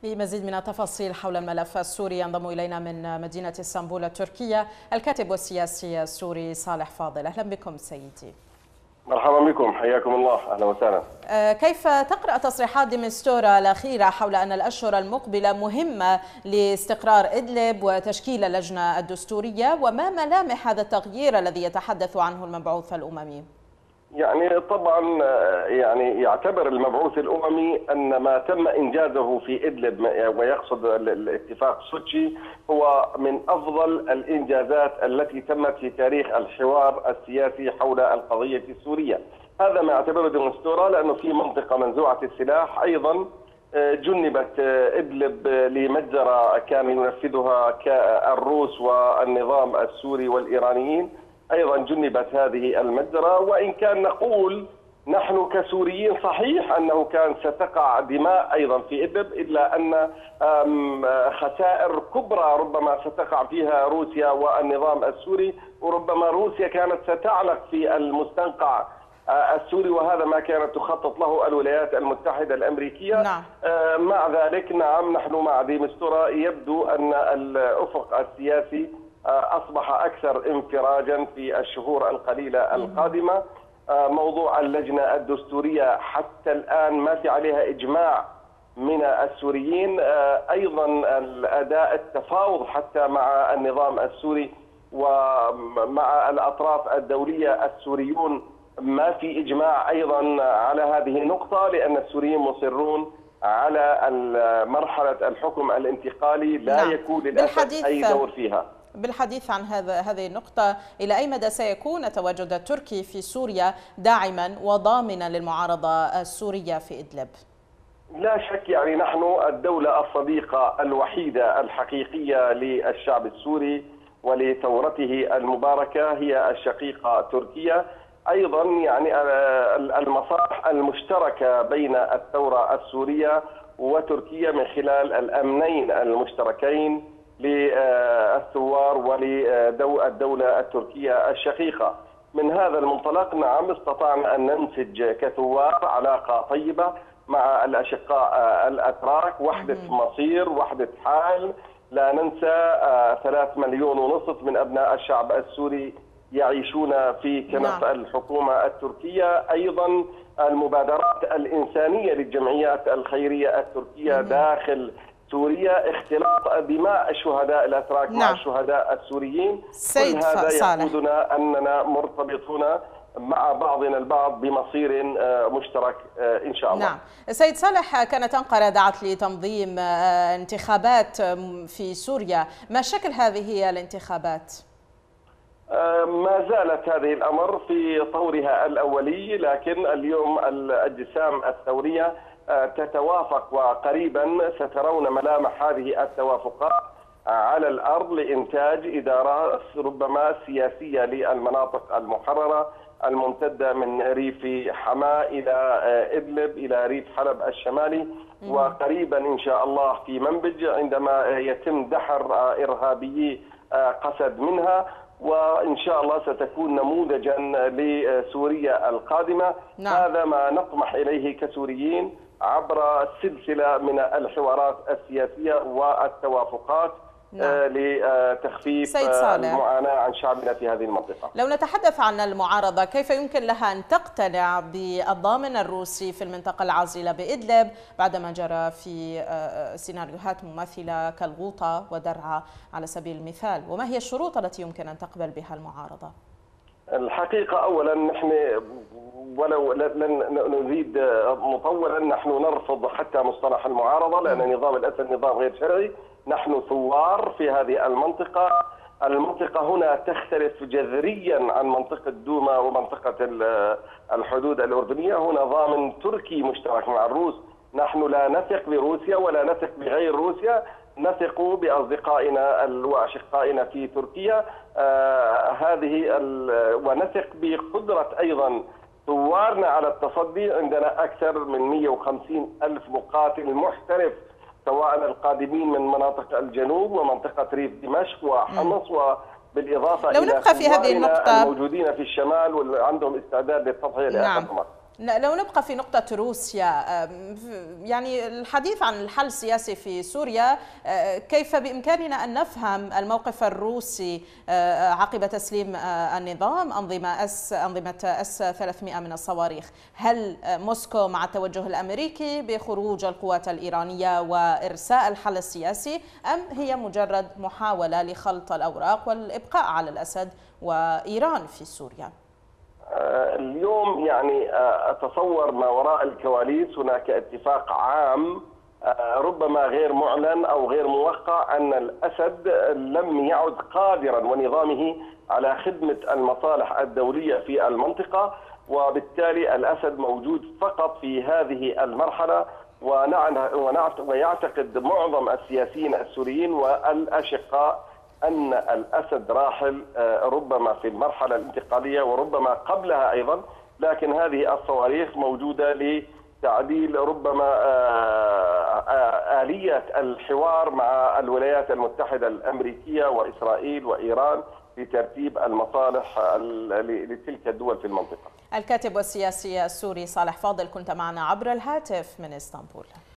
بمزيد من التفاصيل حول الملف السوري ينضم إلينا من مدينة اسطنبول التركية الكاتب والسياسي السوري صالح فاضل. أهلا بكم سيدي. مرحبا بكم، حياكم الله، أهلا وسهلا. كيف تقرأ تصريحات دي مستورا الأخيرة حول أن الأشهر المقبلة مهمة لاستقرار إدلب وتشكيل اللجنة الدستورية، وما ملامح هذا التغيير الذي يتحدث عنه المبعوث الأممي؟ يعني طبعا يعتبر المبعوث الأممي أن ما تم إنجازه في إدلب، ويقصد الاتفاق سوتشي، هو من أفضل الإنجازات التي تمت في تاريخ الحوار السياسي حول القضية السورية. هذا ما يعتبره دي مستورا، لأنه في منطقة منزوعة السلاح أيضا جنبت إدلب لمجزرة كان ينفذها الروس والنظام السوري والإيرانيين، أيضا جنبت هذه المجزرة. وإن كان نقول نحن كسوريين صحيح أنه كان ستقع دماء أيضا في إدلب، إلا أن خسائر كبرى ربما ستقع فيها روسيا والنظام السوري، وربما روسيا كانت ستعلق في المستنقع السوري، وهذا ما كانت تخطط له الولايات المتحدة الأمريكية. نعم. مع ذلك نعم، نحن مع دي مستورا يبدو أن الأفق السياسي أصبح أكثر انفراجا في الشهور القليلة القادمة. موضوع اللجنة الدستورية حتى الآن ما في عليها إجماع من السوريين. أيضا الأداء التفاوض حتى مع النظام السوري ومع الأطراف الدولية، السوريون ما في إجماع أيضا على هذه النقطة، لأن السوريين مصرون على مرحلة الحكم الانتقالي لا يكون للأسف أي دور فيها. بالحديث عن هذه النقطة، إلى أي مدى سيكون التواجد التركي في سوريا داعما وضامنا للمعارضة السورية في إدلب؟ لا شك، يعني نحن الدولة الصديقة الوحيدة الحقيقية للشعب السوري ولثورته المباركة هي الشقيقة تركيا. أيضا يعني المصالح المشتركة بين الثورة السورية وتركيا من خلال الأمنين المشتركين للثوار وللدولة التركية الشقيقة. من هذا المنطلق نعم استطعنا أن ننسج كثوار علاقة طيبة مع الأشقاء الأتراك، وحدة مصير، وحدة حال. لا ننسى 3 مليون ونصف من أبناء الشعب السوري يعيشون في كنف الحكومة التركية. أيضا المبادرات الإنسانية للجمعيات الخيرية التركية داخل سوريا، اختلاط دماء الشهداء الأتراك مع الشهداء السوريين، كل هذا يقودنا أننا مرتبطون مع بعضنا البعض بمصير مشترك إن شاء الله. نعم. سيد صالح، كانت أنقرة دعت لتنظيم انتخابات في سوريا، ما شكل هذه الانتخابات؟ ما زالت هذه الأمر في طورها الأولي، لكن اليوم الأجسام الثورية تتوافق، وقريبا سترون ملامح هذه التوافقات على الأرض لإنتاج إدارة ربما سياسية للمناطق المحررة الممتدة من ريف حماة إلى إدلب إلى ريف حلب الشمالي، وقريبا إن شاء الله في منبج عندما يتم دحر إرهابيي قسد منها، وإن شاء الله ستكون نموذجا لسوريا القادمة. نعم. هذا ما نطمح إليه كسوريين عبر سلسلة من الحوارات السياسية والتوافقات. نعم. لتخفيف المعاناة عن شعبنا في هذه المنطقة. لو نتحدث عن المعارضة، كيف يمكن لها أن تقتنع بالضامن الروسي في المنطقة العازلة بإدلب بعدما جرى في سيناريوهات مماثلة كالغوطة ودرعا على سبيل المثال؟ وما هي الشروط التي يمكن أن تقبل بها المعارضة؟ الحقيقة أولا نحن ولو لن نزيد مطولا، نحن نرفض حتى مصطلح المعارضة، لأن نظام الأسد نظام غير شرعي. نحن ثوار في هذه المنطقة. المنطقة هنا تختلف جذريا عن منطقة دوما ومنطقة الحدود الأردنية. هنا ضامن تركي مشترك مع الروس. نحن لا نثق بروسيا ولا نثق بغير روسيا، نثق بأصدقائنا وأشقائنا في تركيا. ونثق بقدرة أيضا ثوارنا على التصدي. عندنا أكثر من 150 ألف مقاتل محترف، سواء القادمين من مناطق الجنوب ومنطقة ريف دمشق وحمص، وبالإضافة لو إلى نبقى في هذه النقطة الموجودين في الشمال واللي عندهم استعداد للتضحية لأسف مصر. لو نبقى في نقطة روسيا، يعني الحديث عن الحل السياسي في سوريا، كيف بإمكاننا أن نفهم الموقف الروسي عقب تسليم النظام أنظمة S-300 من الصواريخ؟ هل موسكو مع التوجه الأمريكي بخروج القوات الإيرانية وإرساء الحل السياسي، أم هي مجرد محاولة لخلط الأوراق والإبقاء على الأسد وإيران في سوريا؟ اليوم يعني أتصور ما وراء الكواليس هناك اتفاق عام ربما غير معلن أو غير موقع أن الأسد لم يعد قادرا ونظامه على خدمة المصالح الدولية في المنطقة، وبالتالي الأسد موجود فقط في هذه المرحلة. ويعتقد معظم السياسيين السوريين والأشقاء أن الأسد راحل ربما في المرحلة الانتقالية وربما قبلها أيضا، لكن هذه الصواريخ موجودة لتعديل ربما آلية الحوار مع الولايات المتحدة الأمريكية وإسرائيل وإيران لترتيب المصالح لتلك الدول في المنطقة. الكاتب والسياسي السوري صالح فاضل كنت معنا عبر الهاتف من اسطنبول.